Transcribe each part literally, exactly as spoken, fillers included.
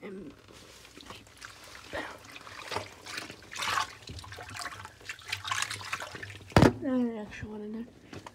And there's an extra one in there.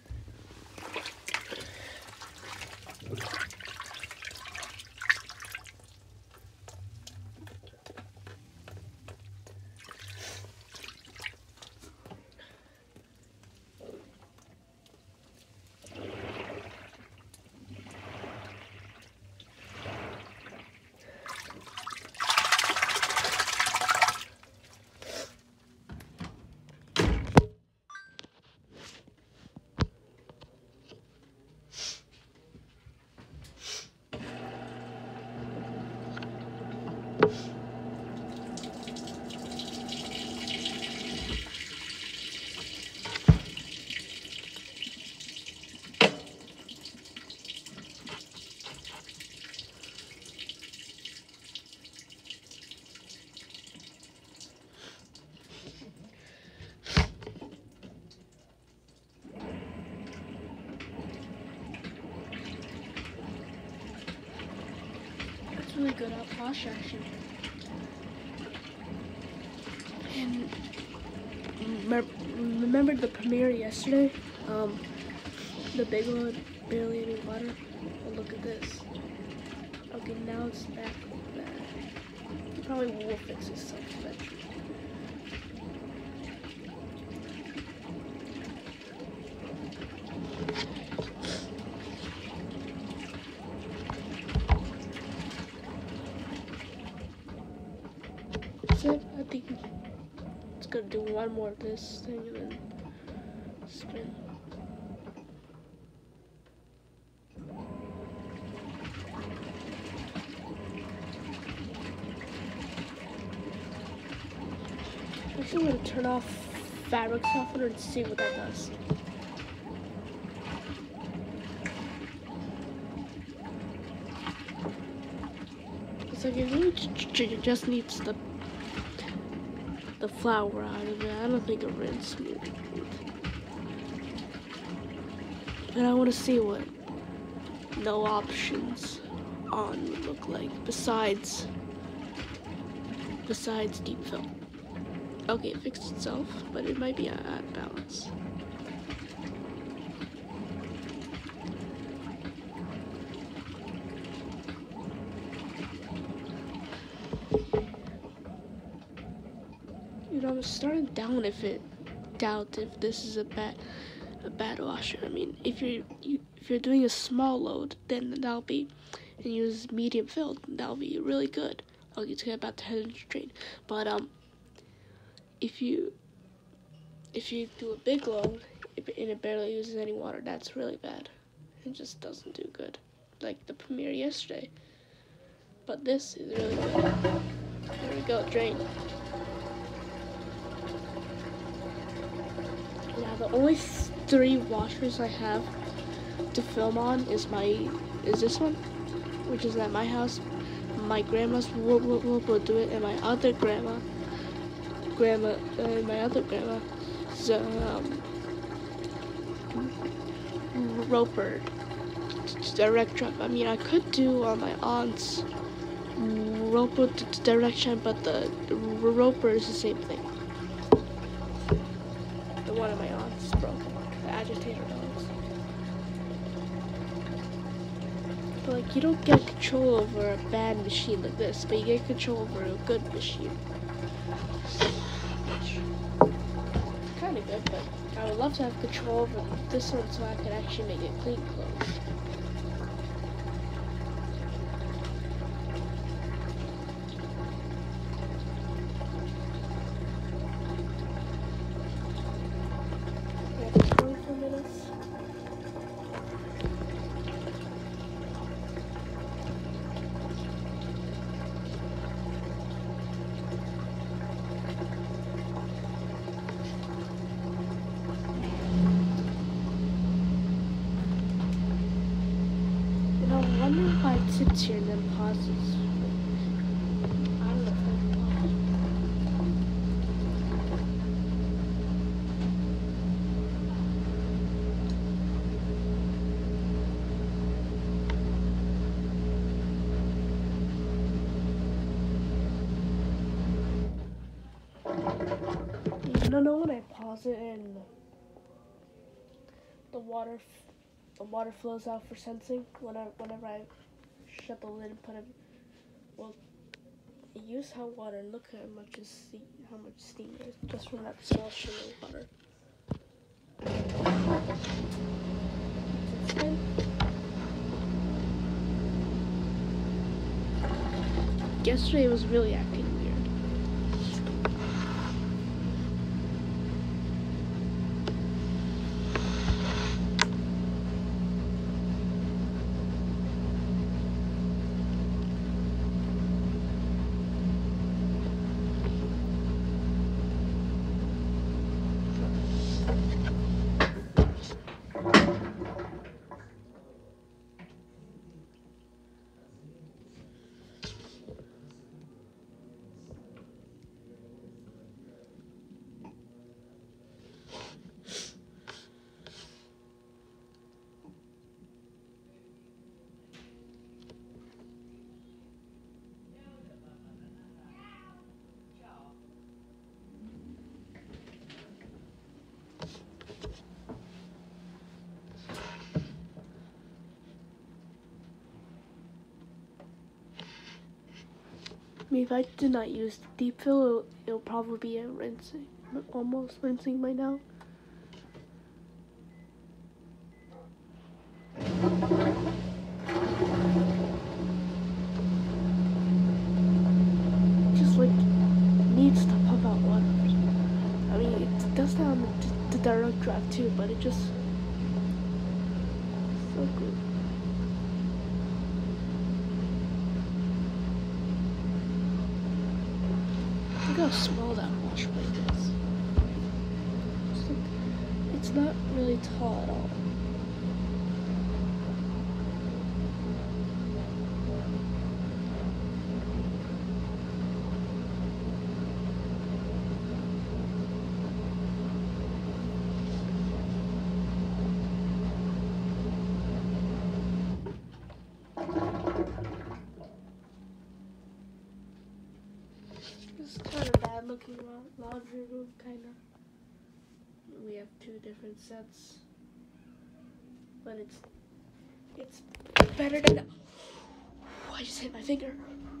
It's really good at wash action. And remember the premiere yesterday? Um, the big one, barely any water. Oh, look at this. Okay, now it's back like that. It probably will fix itself eventually. That's it. I think it's gonna do one more of this thing and then spin. Actually, I'm gonna turn off fabric softener and see what that does. It's like it really just needs the the flour out of it. I don't think it rinse smooth. And I want to see what no options on would look like besides besides deep fill. Okay, it fixed itself, but it might be out of balance. You know, I'm starting down if it doubt if this is a bad a bad washer. I mean, if you're you, if you're doing a small load, then that'll be and use medium filled. That'll be really good. I'll get to about ten inch drain, but um. If you if you do a big load and it barely uses any water, that's really bad. It just doesn't do good, like the premiere yesterday. But this is really good. There we go, drain. Now the only three washers I have to film on is my is this one, which is at my house. My grandma's will, will, will do it, and my other grandma. Grandma and uh, my other grandma, so, um, Roper direct drive. I mean, I could do on my aunt's Roper direction, but the, the Roper is the same thing. The one of my aunt's broken, the agitator dogs. But like, you don't get control over a bad machine like this, but you get control over a good machine. Kind of good, but I would love to have control over this one so I could actually make it clean clothes. twenty-four minutes. I wonder why it sits here and then pauses. I don't know why. don't know when I pause it and the water, the water flows out for sensing. Whenever, whenever I shut the lid and put it, well, use hot water and look how much is steam, how much steam there is just from that small stream of water. Yesterday was really acting weird. I mean, if I did not use deep fill, it'll, it'll probably be a rinsing, almost rinsing by now. Just like needs to pump out water. I mean, it does that on the, the direct drive too, but it just so good. Look how small that wash plate is. It's, like, it's not really tall at all. It's kind of bad looking laundry room, kind of. We have two different sets, but it's it's better than. Oh, I just hit my finger.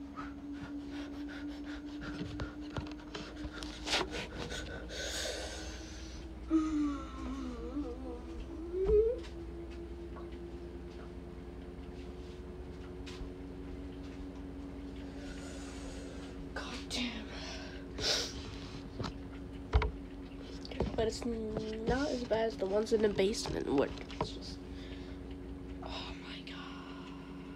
But it's not as bad as the ones in the basement. What? It's just, oh my god.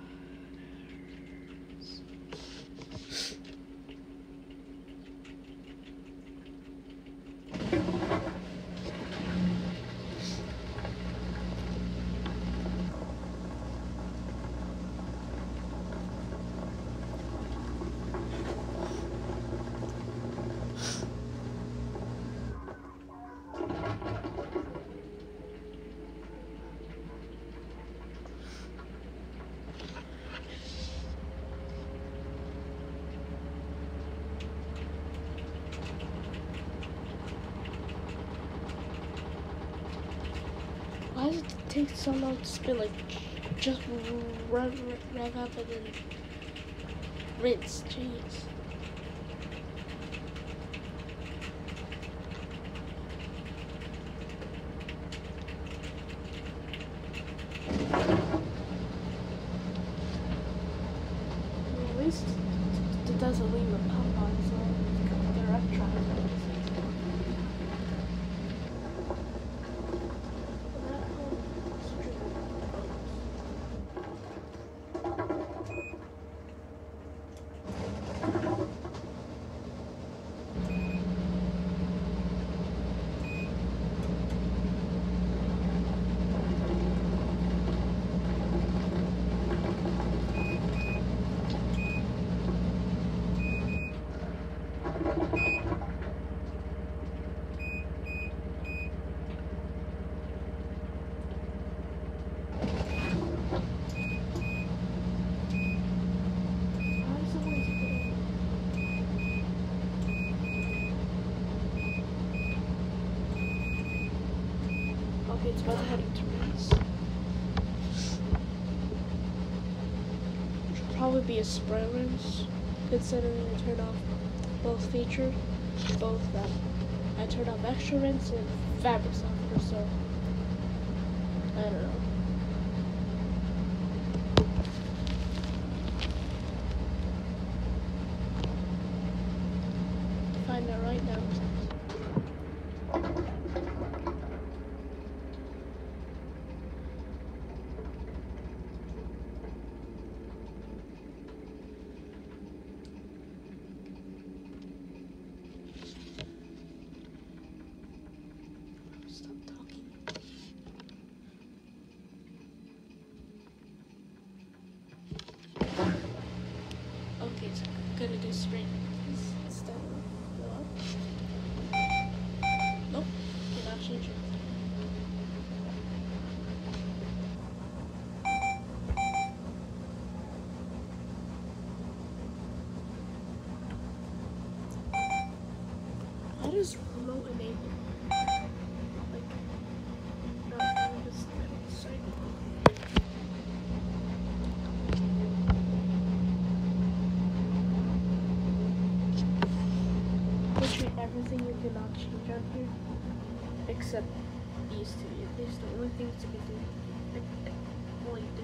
Why does it take so long to spin? Like, just rev, rev up and then rinse. Jeez. Well, at least it doesn't leave a pump on, so the rough drive. it's about heading to rinse. Should probably be a spray rinse, considering I turned off both features, both them. I turned off extra rinse and fabric softener, so I don't know. Find that right now. Stop talking. Okay, so I'm gonna do spray instead of blow up. Nope, cannot change it. Why does remote enable? Like, not on this side. Literally everything you cannot change on here, except these two. These are the only things you can do. Well, you do.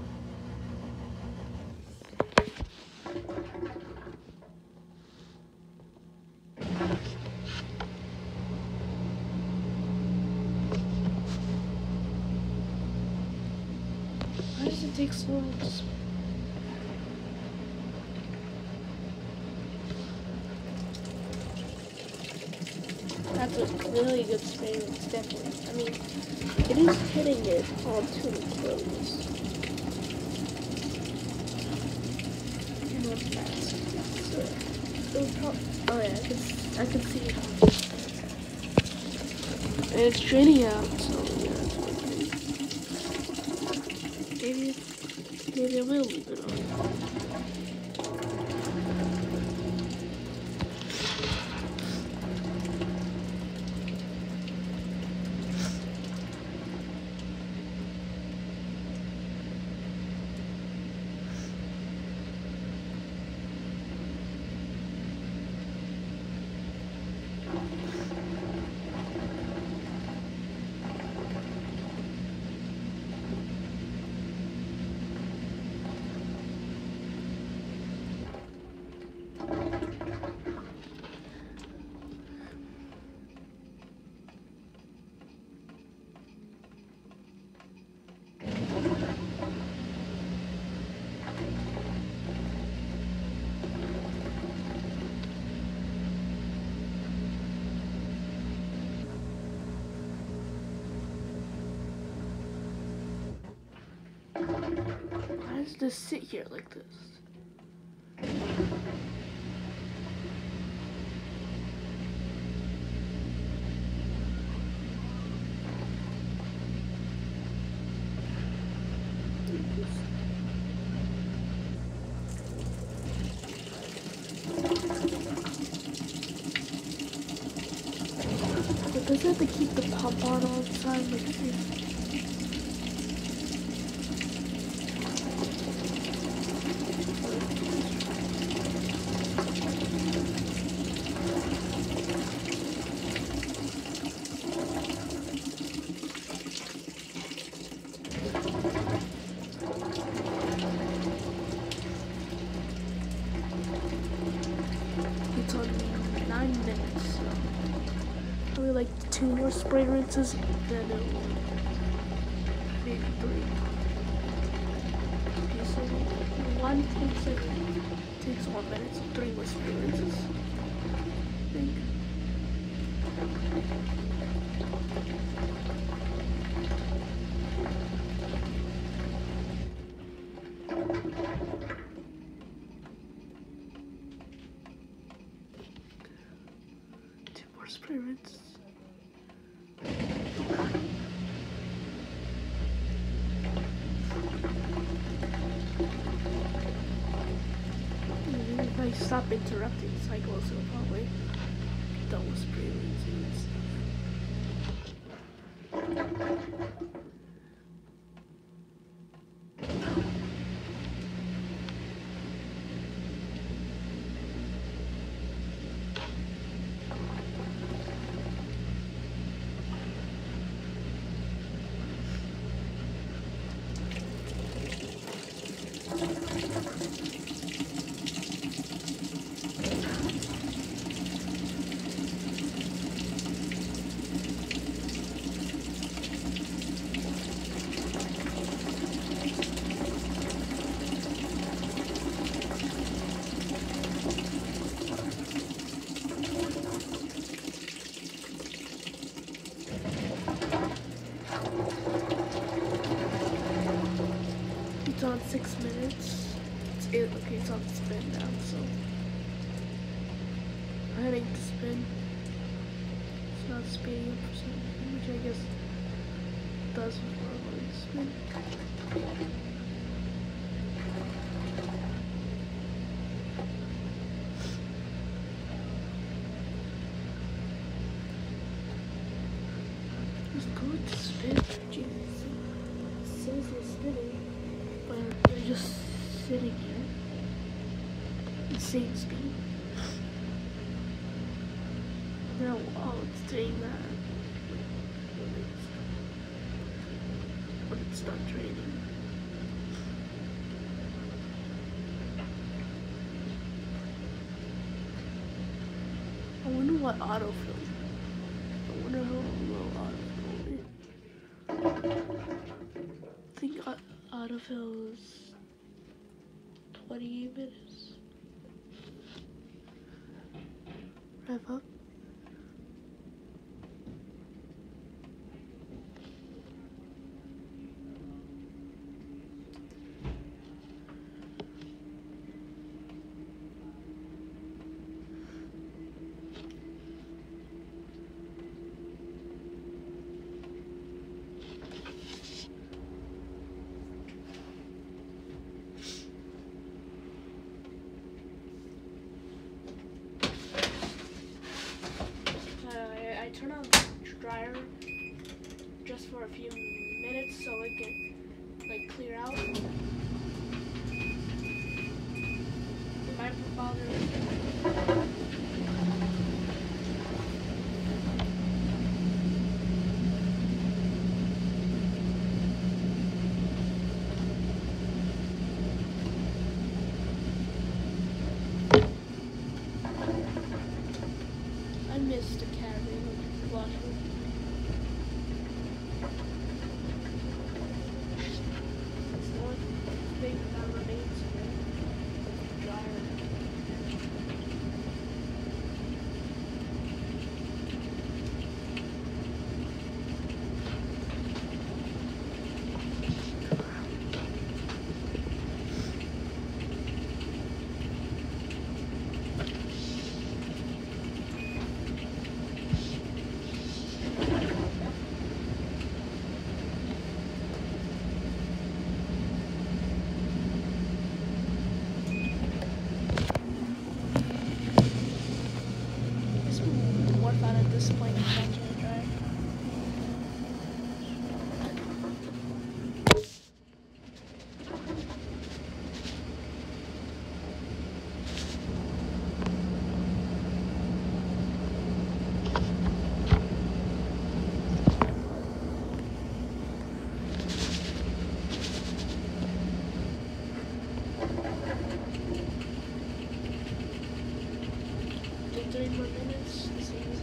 Why does it take so long to spray? That's a really good spray. It's definitely. I mean, it is hitting it onto the clothes. You know what's fast? So, it'll probably, oh yeah, I can, I can see it. And it's draining out, so yeah, it's working. Maybe, maybe I will leave it on. Why does this sit here like this? But does it have to keep the pump on all the time? Like, see? It's on nine minutes, so probably like two more spray rinses, then it will maybe three. Okay, so one takes like takes one minute, so three more spray rinses. I think. Spray rinse. If I stop interrupting cycles, it'll probably be done with spray rinses. It's on six minutes. It's eight, okay, it's on spin now, so I'm heading to spin. It's not speeding up for some reason, which I guess does before I'm going to spin. Just go to spin. Jesus. It says you're spinning. But they're just sitting here. Insane speed. Now, while it's doing that, when it's done training. I wonder what autofill. I wonder how low autofill is. I think autofill is twenty minutes. Rev up. Turn on the dryer just for a few minutes so it can like clear out. It might bother me. I missed the carrying washer. It's the one thing that remains here. The dryer. At this point, it's actually dry. Take three more minutes. This is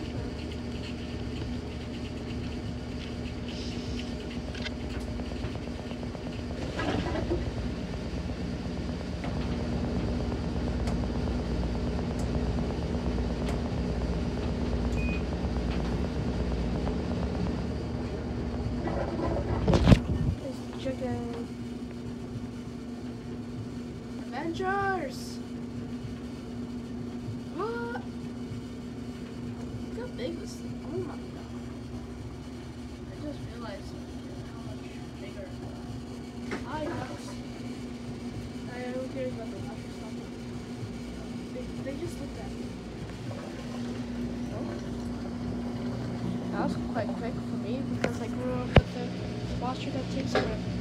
chicken. Avengers! What? Look how big this thing. Oh my god. I just realized how much bigger. Hi guys. I don't care about the watch or something. They, they just looked at me. Oh. That was quite quick for me. me because I grew up with a washer that takes grip.